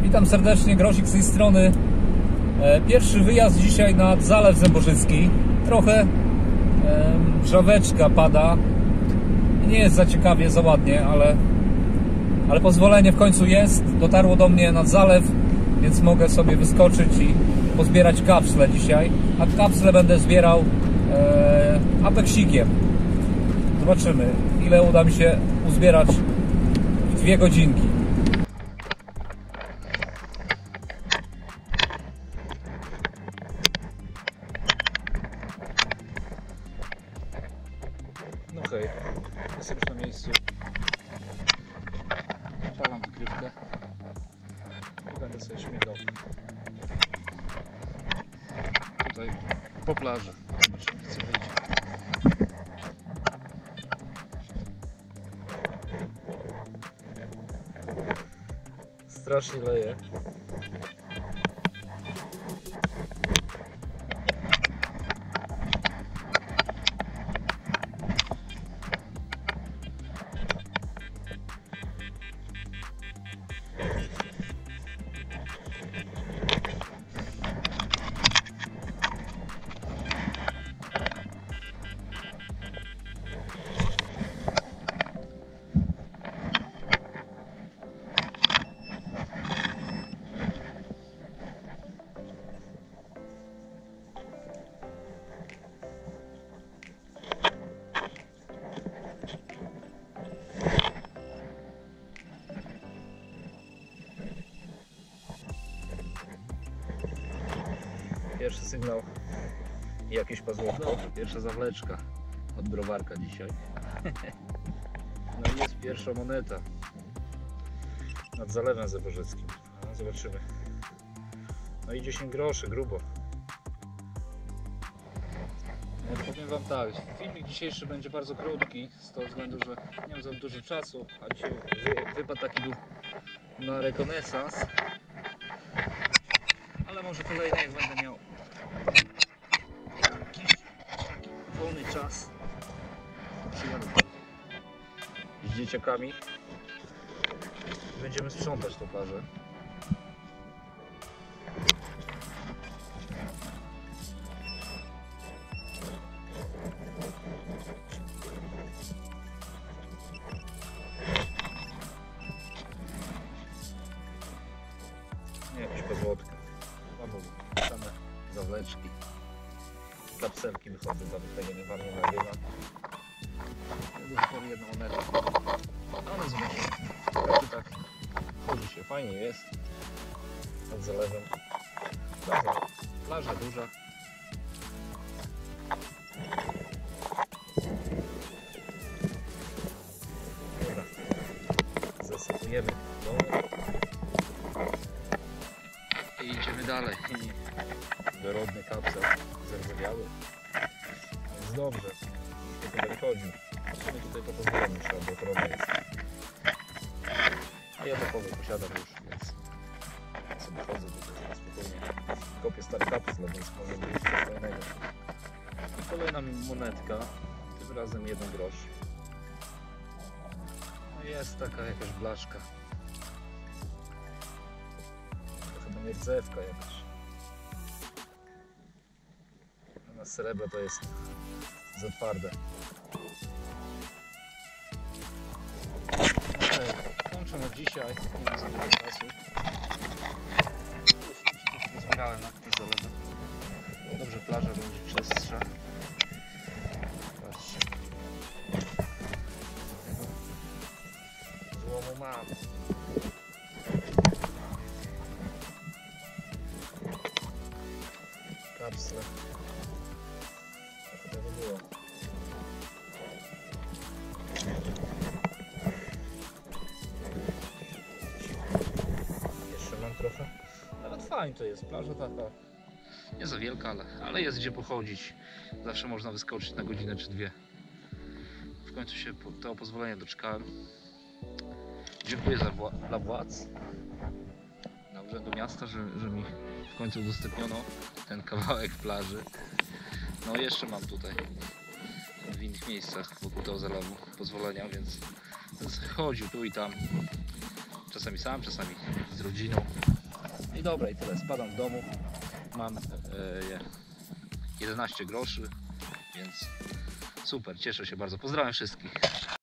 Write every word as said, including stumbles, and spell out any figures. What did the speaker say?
Witam serdecznie, Grosik z tej strony. Pierwszy wyjazd dzisiaj nad Zalew Zębożycki. Trochę żaweczka pada. Nie jest za ciekawie, za ładnie, ale, ale pozwolenie w końcu jest. Dotarło do mnie nad zalew, więc mogę sobie wyskoczyć i pozbierać kapsle dzisiaj. A kapsle będę zbierał e, apeksikiem. Zobaczymy, ile uda mi się uzbierać w dwie godzinki. No hej, jestem już na miejscu. Palam wykrywkę i będę sobie śmigał tutaj po plaży. Zobaczymy, co wyjdzie. Strasznie leje. Pierwszy sygnał i jakieś pazłotko, pierwsza zawleczka od browarka dzisiaj. No i jest pierwsza moneta nad Zalewem Zębożyckim. No, zobaczymy. No i dziesięć groszy, grubo. No, powiem wam tak, filmik dzisiejszy będzie bardzo krótki, z tego względu, że nie mam za dużo czasu, a dzisiaj wypadł taki był na rekonesans. Ale może kolejny, jak będę miał jakiś taki wolny czas, przyjadę z dzieciakami i będziemy sprzątać tą plażę. Nie, jakieś pozłotka. Same zawleczki, kapselki wychodzą, nawet tego nie wam nie nagrywa. Do jedną monetę. Ale zobaczcie, tak chodzi się, fajnie jest nad zalewem. Plaża, plaża duża. Dobra, zasypujemy dołek i idziemy dalej. Dorodny kapsel zardzewiały. Jest dobrze, tylko będę chodził. My tutaj to pozwolimy, trzeba, bo trudno jest. A ja takowy posiadam już, więc sobie chodzę tutaj na spokojnie. Kopię stary kapsel, więc może być coś fajnego. I kolejna monetka, tym razem jeden grosz. No jest taka jakaś blaszka. To chyba nie rdzewka jakaś. Na srebro to jest za twarde. Okay, kończę na dzisiaj, nie mam za dużo czasu. Już zbierałem na tej zalewie. Dobrze, plaża będzie czystsza. Patrzcie. Złomu mam. Kapsle. Tak by było. Jeszcze mam trochę. Nawet fajnie to jest. Plaża taka nie za wielka, ale, ale jest gdzie pochodzić. Zawsze można wyskoczyć na godzinę czy dwie. W końcu się to pozwolenie doczekałem. Dziękuję za wła dla władz na urzędu miasta, że, że mi w końcu udostępniono ten kawałek plaży. No jeszcze mam tutaj w innych miejscach wokół tego zalewu pozwolenia, więc chodził tu i tam. Czasami sam, czasami z rodziną. I dobra, i tyle. Spadam z domu. Mam e, jedenaście groszy, więc super, cieszę się bardzo. Pozdrawiam wszystkich.